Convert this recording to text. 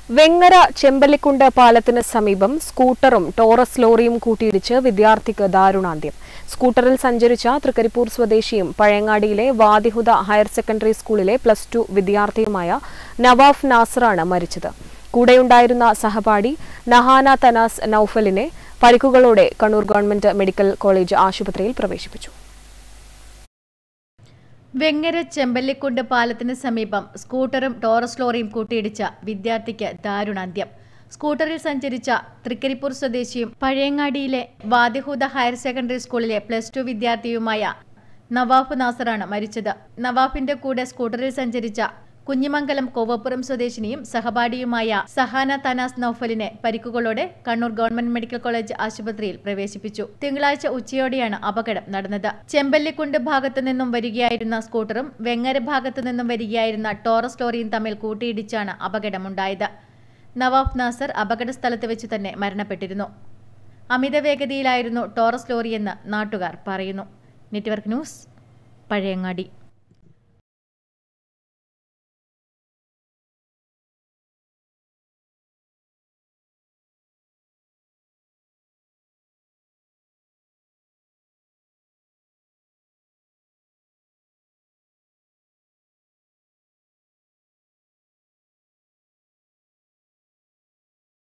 വെങ്ങര ചെമ്പല്ലിക്കുണ്ട് പാലത്തിന് സമീപം സ്കൂട്ടറും ടോറസ് ലോറിയും കൂട്ടിയിടിച്ച് വിദ്യാർത്ഥിക്ക് ദാരുണാന്ത്യം. സ്കൂട്ടറിൽ സഞ്ചരിച്ച തൃക്കരിപ്പൂർ സ്വദേശിയും പഴയങ്ങാടിയിലെ വാദിഹുദ ഹയർ സെക്കൻഡറി സ്കൂളിലെ +2 വിദ്യാർത്ഥിയുമായ നവാഫ് നാസറാണ് മരിച്ചത്. കൂടെയുണ്ടായിരുന്ന സഹപാഠി നഹാന തനാസ് നൌഫലിനെ പരിക്കുകളോടെ കണ്ണൂർ ഗവൺമെന്റ് മെഡിക്കൽ കോളേജ് ആശുപത്രിയിൽ പ്രവേശിപ്പിച്ചു. വെങ്ങര ചെമ്പല്ലിക്കുണ്ട് പാലത്തിന് സമീപം സ്കൂട്ടറും ടോറസ് ലോറിയും കൂട്ടിയിടിച്ച വിദ്യാർത്ഥിക്ക് ദാരുണാന്ത്യം. സ്കൂട്ടറിൽ സഞ്ചരിച്ച തൃക്കരിപ്പൂർ സ്വദേശിയും പഴയങ്ങാടിയിലെ വാദിഹുദ ഹയർ സെക്കൻഡറി സ്കൂളിലെ +2 വിദ്യാർത്ഥിയുമായ നവാഫ് നാസറാണ് മരിച്ചത്. നവാഫിന്റെ കൂടെ സ്കൂട്ടറിൽ സഞ്ചരിച്ച കുഞ്ഞിമംഗലം കോവപ്പുറം സ്വദേശിനിയും സഹപാഠിയുമായ സഹാന തനാസ് നൌഫലിനെ പരിക്കുകളോടെ കണ്ണൂർ ഗവൺമെന്റ് മെഡിക്കൽ കോളേജ് ആശുപത്രിയിൽ പ്രവേശിപ്പിച്ചു. തിങ്കളാഴ്ച ഉച്ചയോടെയാണ് അപകടം നടന്നത്. ചെമ്പല്ലിക്കുണ്ട് ഭാഗത്തു നിന്നും വരികയായിരുന്ന സ്കൂട്ടറും വെങ്ങര ഭാഗത്തു നിന്നും വരികയായിരുന്ന ടോറസ് ലോറിയും തമ്മിൽ കൂട്ടിയിടിച്ചാണ് അപകടമുണ്ടായത്. നവാഫ് നാസർ അപകട സ്ഥലത്ത് വെച്ച് തന്നെ മരണപ്പെട്ടിരുന്നു. അമിത വേഗതയിലായിരുന്നു ടോറസ് ലോറിയെന്ന് നാട്ടുകാർ പറയുന്നു. Network news, Pazhayangadi.